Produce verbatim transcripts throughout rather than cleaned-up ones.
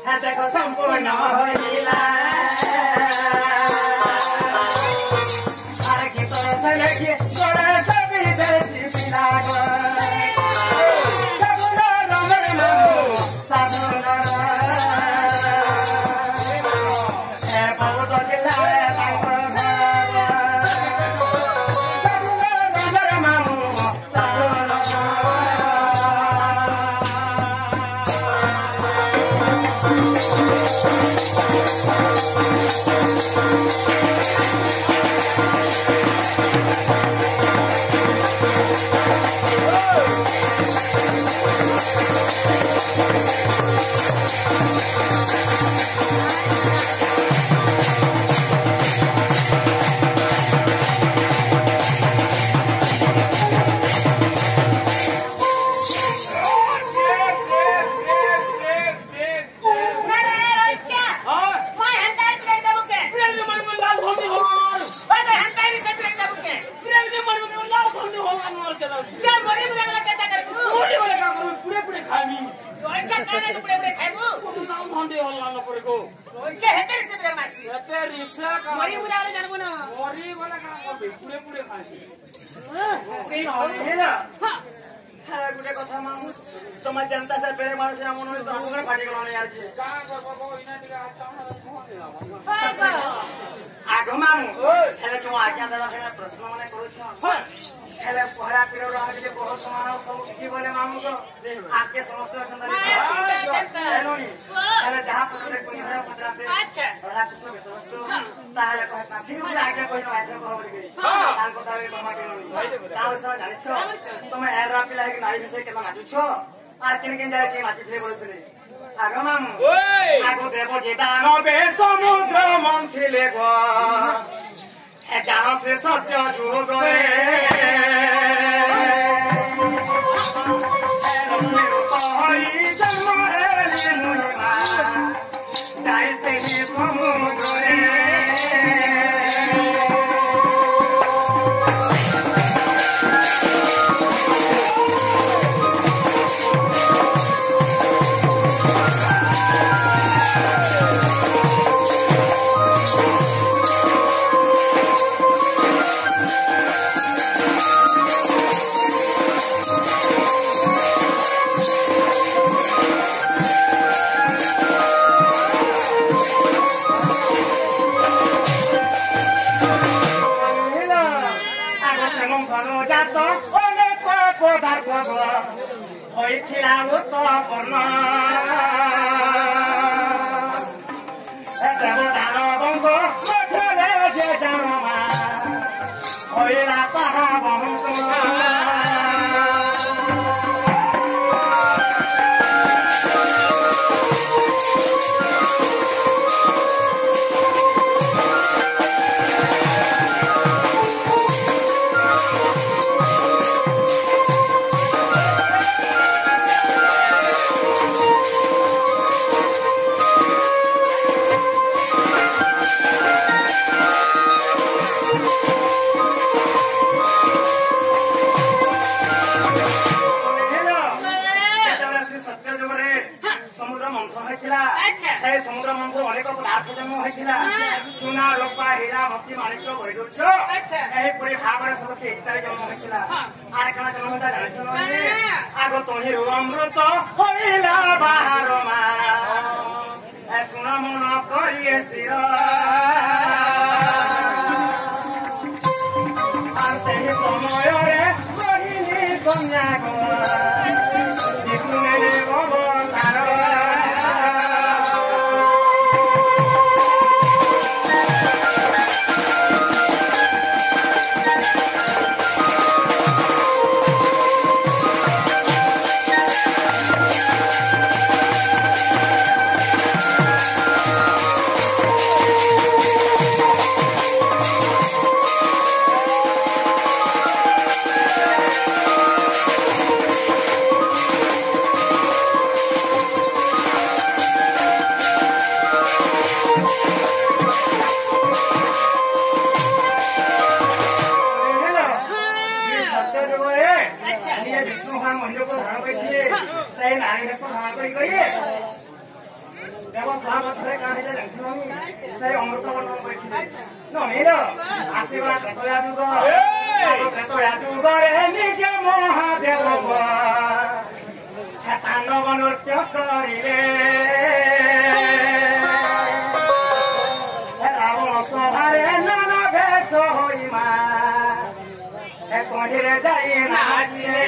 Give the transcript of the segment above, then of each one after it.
देखो संपूर्ण होइला आरे के तोर चले के गोरे सभी देसी पिलागो सबना रमर मामू साधना ए बहुत दिला तांको सबना रमर मामू साधना तुम जनता से पेरे मार से हम उन्होंने तो हमको फाटी गलाने यार जी आगो मामू हेले क्यों आज्ञा दादा हेले प्रश्न माने करू छ हेले पहरा पिरो रहा के बहुत समान सब की बोले मामू को आके समस्त सुंदर हेलोनी हेले जहां पत्र कोई है पत्राते अच्छा बड़ा कृष्ण के समस्त ताले कहता फिर मुझे आज्ञा कोई ना आज्ञा को बोल गई तान को तावे मामा के लोनी ताव से जानि छ तुम एरा पिला के नाई विषय केतना नाचु छ আর কেন কেন যায় কি মাটি থেকে বলছিলে আগো মামু ওই আগো দেব যেটা নবে সমুদ্র মন্থিলে গো হে জানো সে সত্য যুগ রে রূপে রূপ হই জন্ম এলি মুহিমা যাই সেই সমুদ্র রে হইছিলা উত্তপর্ণ দেবদান বঙ্গ মঠরে যে জানমা হইলা তাহা বঙ্গ समुद्र मंथन अनेक पदार्थ जन्म होता सुना रूपा हीरा भक्ति माणिक्य वैडूर्य यहीपरी भाव समस्त इत्यादि जन्म होता आर कण जन्म होता जान आग तही अमृत होइला बाहर मा सुन मन करिए स्थिर समय रही कन्या देव सभा मध्य कहीं जाननी से अमृत वर्णन कर नमीर आशीर्वाद प्रेतया जुग प्रेतया जुगरे निज महादेव तांडव नृत्य करिले रावण सभारे नाना भेष होइमा कहिरे जाई नाचिले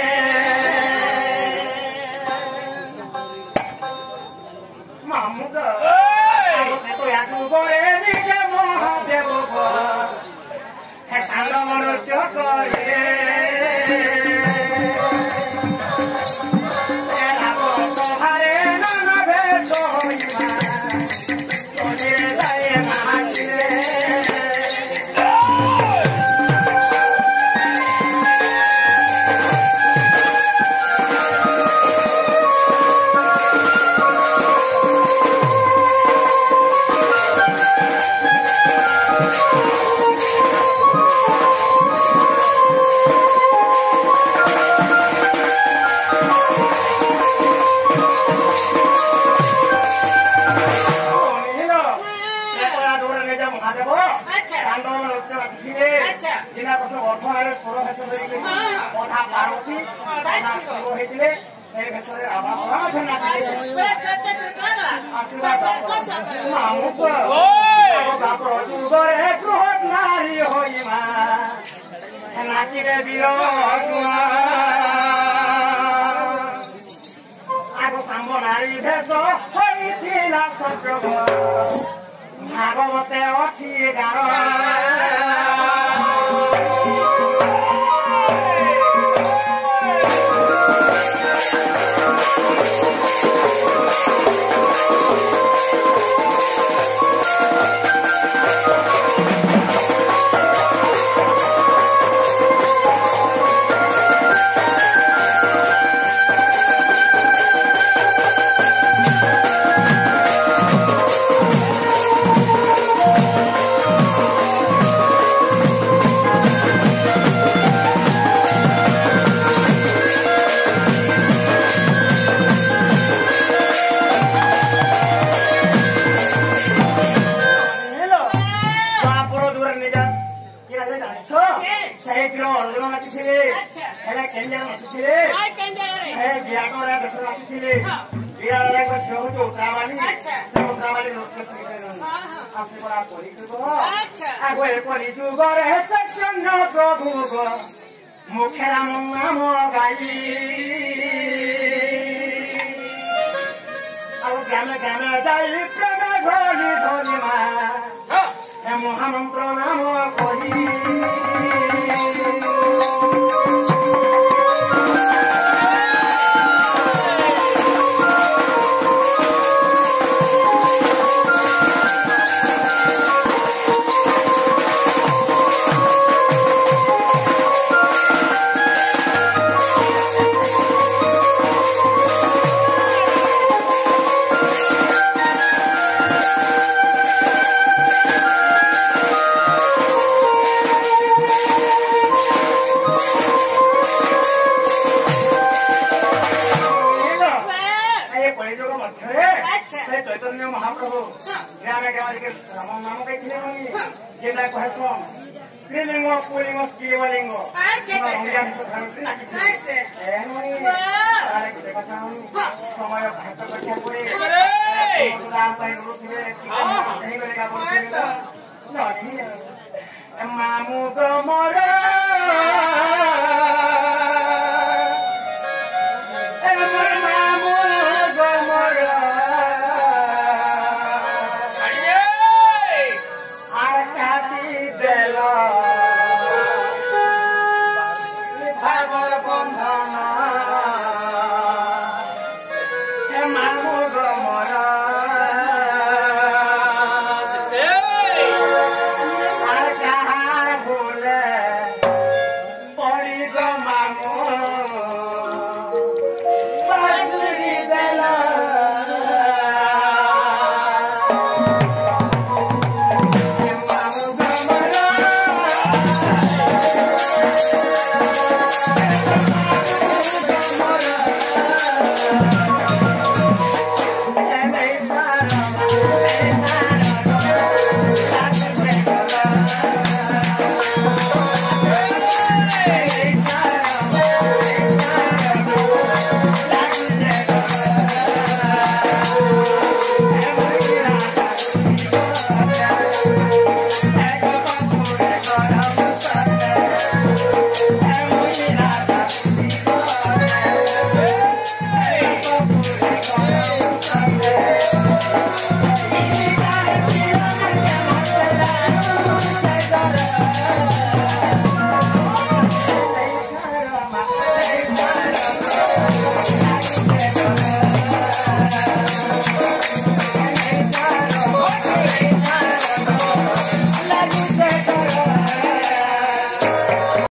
मामुक प्रेतया जुगरे निज महादेव तांडव नृत्य करिले नारी होइमा नाचिरे आगो सांब नारी भेष होइथिला संयोग भागवते अछि गार प्रभु मुखे राम नाम गाई ग्रामे ग्रामे जाई प्रेम घोली घोली मा महामंत्र नाम कही चैतन्य महाप्रभु ग्रामे ग्रामे राम नाम कही जेटा कहे स्त्रीलिंग पुलिंग स्त्रीलिंग समय मामू मर